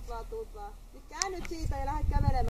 Tuut vaan. Nyt käännyt siitä ja lähde kävelemään.